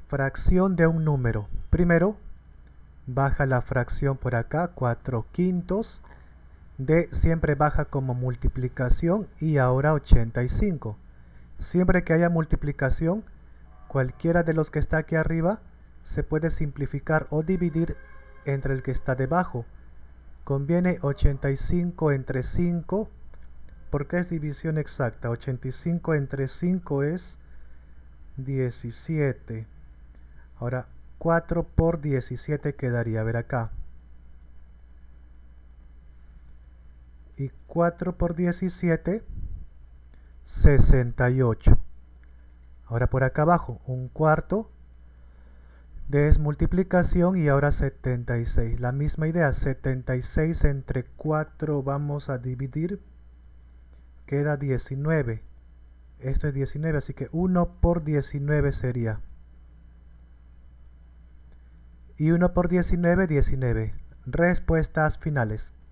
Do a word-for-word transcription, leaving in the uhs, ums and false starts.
Fracción de un número. Primero, baja la fracción por acá, cuatro quintos. D siempre baja como multiplicación y ahora ochenta y cinco. Siempre que haya multiplicación, cualquiera de los que está aquí arriba se puede simplificar o dividir entre el que está debajo. Conviene ochenta y cinco entre cinco, porque es división exacta. ochenta y cinco entre cinco es diecisiete. Ahora cuatro por diecisiete quedaría, a ver acá. Y cuatro por diecisiete, sesenta y ocho. Ahora por acá abajo, un cuarto de multiplicación y ahora setenta y seis. La misma idea, setenta y seis entre cuatro vamos a dividir, queda diecinueve. Esto es diecinueve, así que uno por diecinueve sería. Y uno por diecinueve, diecinueve. Respuestas finales.